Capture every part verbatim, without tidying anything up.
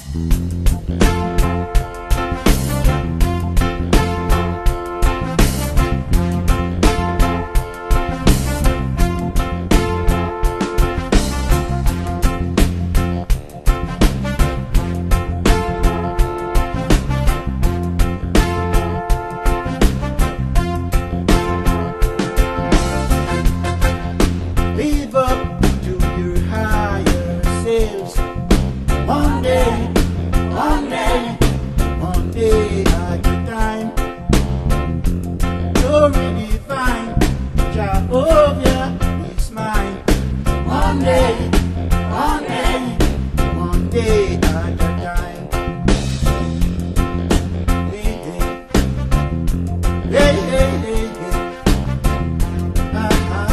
Live up to your higher selves. One day, one day, one day at a time. Glory divine, Jehovah is mine. One day, one day, one day at a time. Hey, hey, hey, hey, hey, hey. Ah, ah.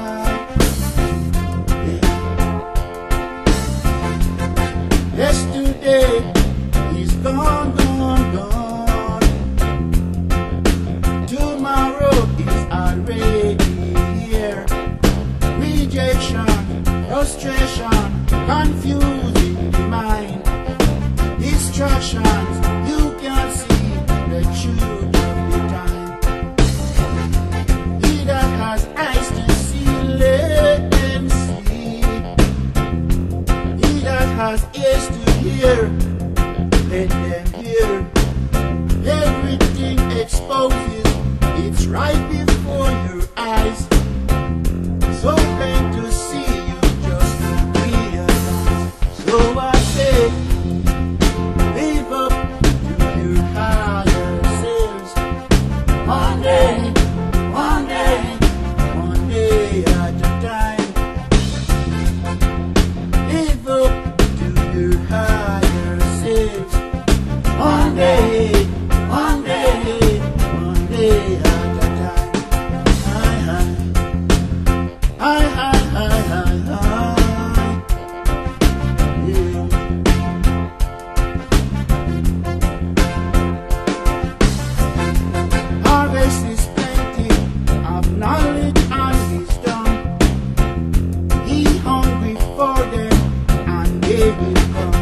Yesterday is gone, gone, gone. Tomorrow is already here. Rejection, frustration, confusing the mind. Distractions, you can't see the truth of the time. He that has eyes to see, let them see. He that has ears to hear, let them hear. Everything exposes, it's right before your eyes. So plain to see, you just realize. So I say, live up to your higher selves. One day, one day, one day at a time. Live up to your higher selves. One day, one day, one day at a time. Hi, hi, hi, hi, hi, hi, hi. Yeah. Harvest is plenty of knowledge and wisdom. He hungry for them, and they will come.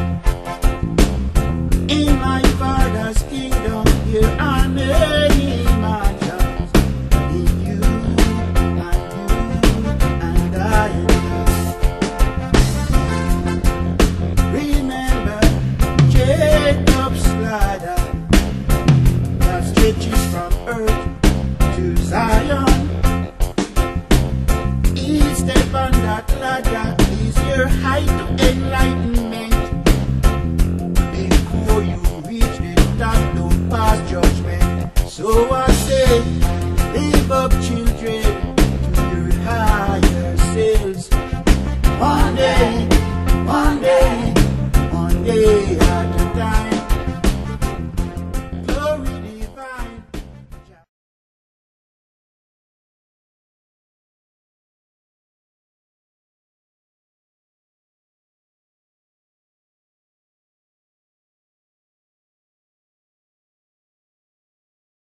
In my Father's kingdom, here are many mansions. In you, and you, and I and I. Remember Jacob's ladder that stretches from earth to Zion. Each step on that ladder is your height to